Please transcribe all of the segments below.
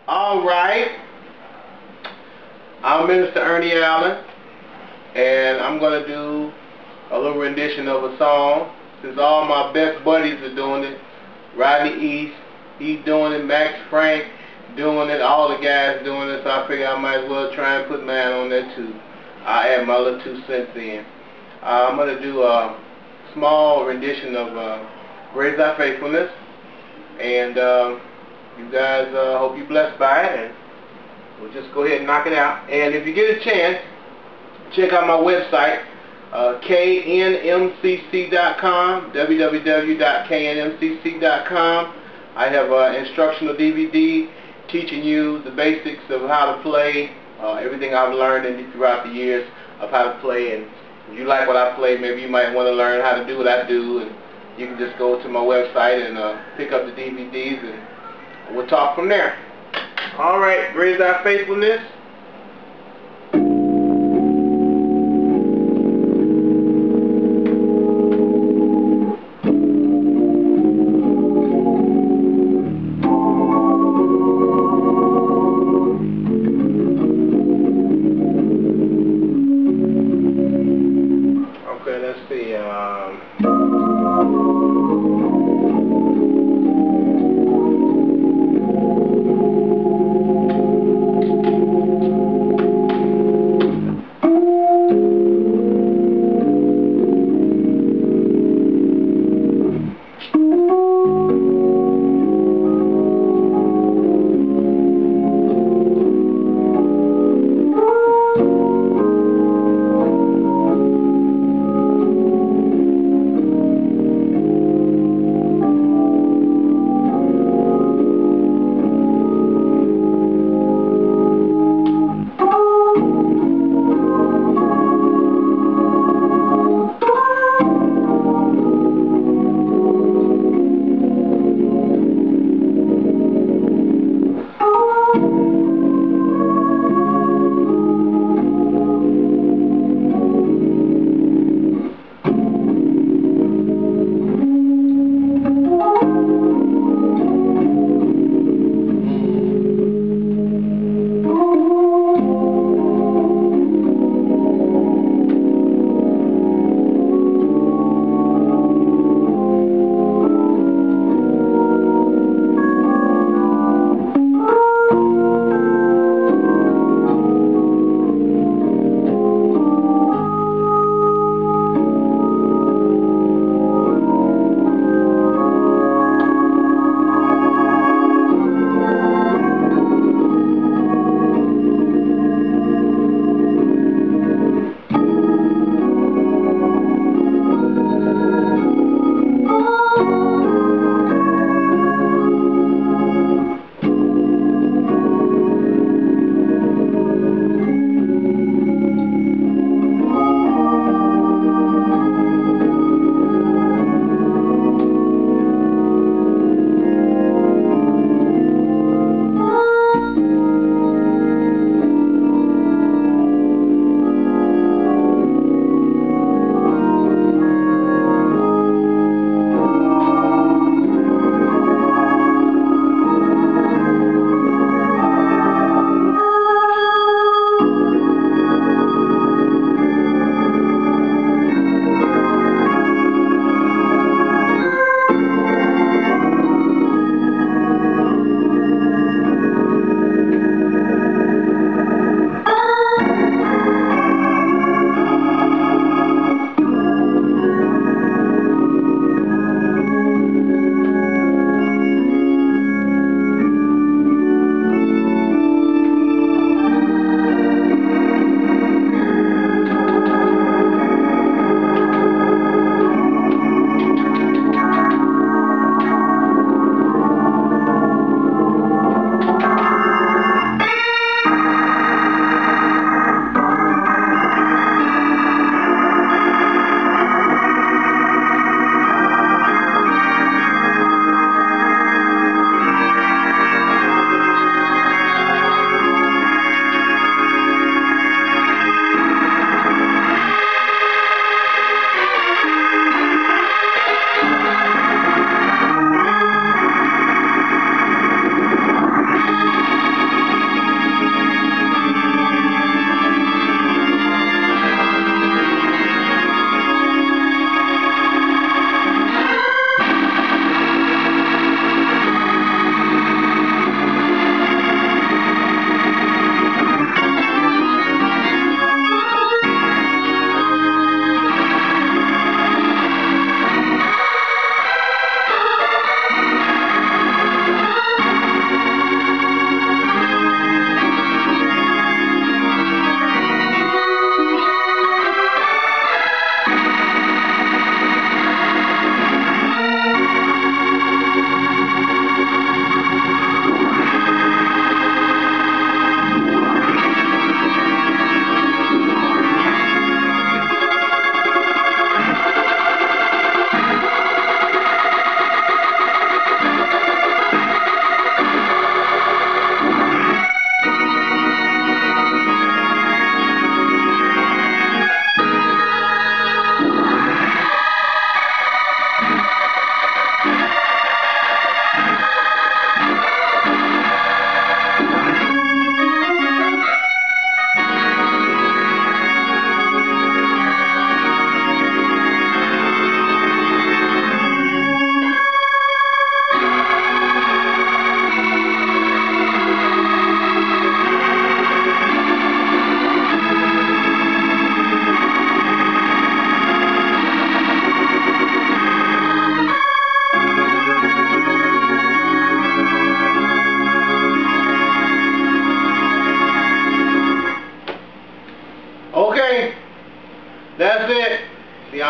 Alright, I'm Minister Ernie Allen, and I'm going to do a little rendition of a song. Since all my best buddies are doing it, Rodney East, he's doing it, Max Frank doing it, all the guys doing it, so I figured I might as well try and put mine on there too. I add my little 2 cents in. I'm going to do a small rendition of Raise Thy Faithfulness, and you guys, hope you're blessed by it, and we'll just go ahead and knock it out. And if you get a chance, check out my website, knmcc.com, www.knmcc.com. I have an instructional DVD teaching you the basics of how to play, everything I've learned throughout the years of how to play. And if you like what I play, maybe you might want to learn how to do what I do, and you can just go to my website and pick up the DVDs, and we'll talk from there. Alright, Raise Thy Faithfulness. Okay, let's see.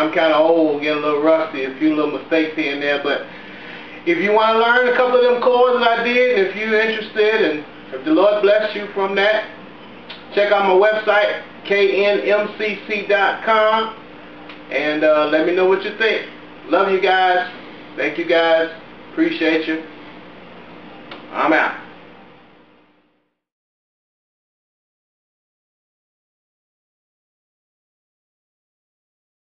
I'm kind of old, getting a little rusty, a few little mistakes here and there, but if you want to learn a couple of them chords that I did, if you're interested, and if the Lord bless you from that, check out my website, knmcc.com, and let me know what you think. Love you guys. Thank you guys. Appreciate you. I'm out.